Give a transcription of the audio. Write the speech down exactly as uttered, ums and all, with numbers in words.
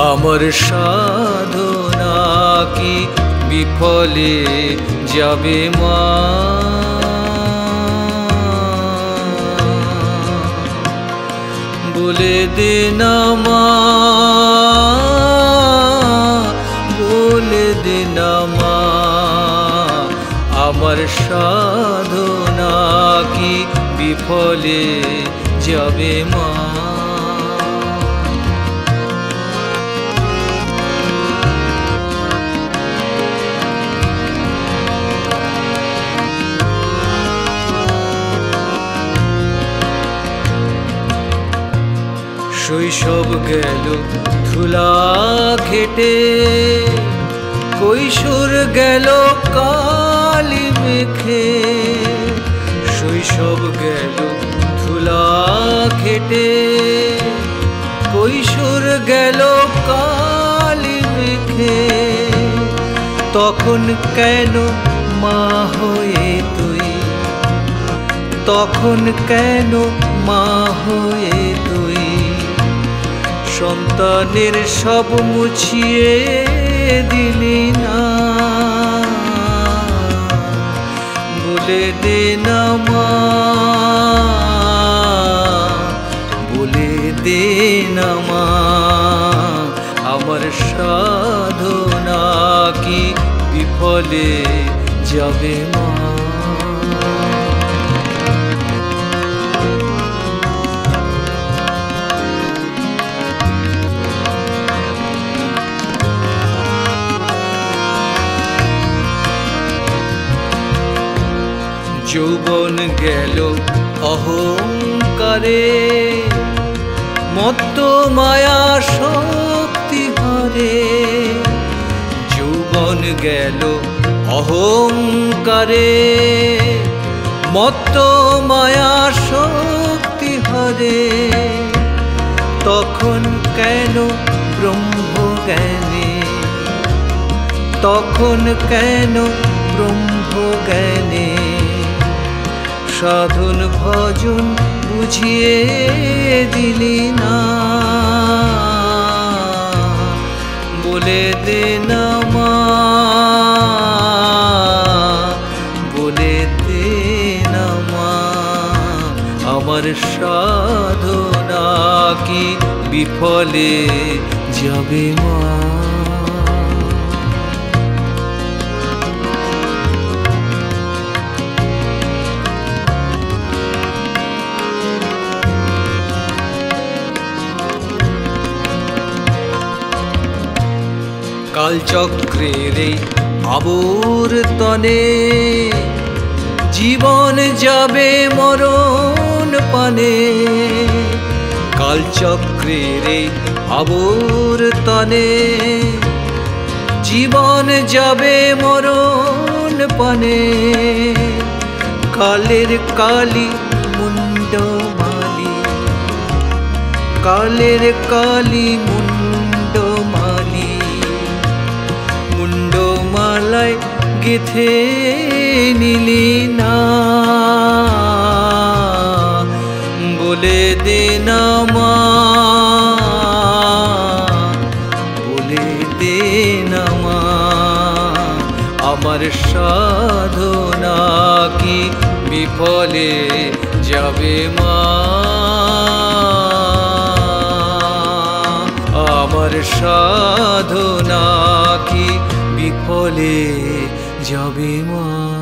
আমার সাধনা কি বিফলে যাবে মা? বলে দে না মা, বলে দে না মা, আমার সাধনা কি বিফলে যাবে মা? শৈশব গেল ধুলা ঘেটে, কৈশোর গেল কালি মেখে। শৈশব গেল ধুলা ঘেটে, কৈশোর গেল কালি মেখে। তখন কেন মা হয়ে তুই, তখন কেন মা হয়ে তুই সন্তানের সব মুছিয়ে দিলি না? বলে দে না মা, বলে দে না মা, আমার সাধনা কি বিফলে যাবে মা? যৌবন গেল অহংকারে, মত্ত মায়া শক্তি হারে। যৌবন গেল অহংকারে, মত্ত মায়া শক্তি হারে। তখন কেন ব্রহ্মজ্ঞানে, তখন কেন ব্রহ্মজ্ঞানে সাধন ভজন বুঝিয়ে দিলি না? বলে দে না মা, বলে দে না মা, আমার সাধনা কি বিফলে যাবে মা? কালচক্রের এই আবর্তনে জীবন যাবে মরণ পানে। কালচক্রের এই আবর্তনে জীবন যাবে মরণ পানে। কালের কালি মুন্ডমালি, কালের কালি মুন্ডমালি, মুন্ডমালায় গেথে নিলি না? বলে দে না মা, বলে দে না মা, আমার সাধনা কি বিফলে যাবে মা? আমার সাধনা কি বিফলে যাবে মা?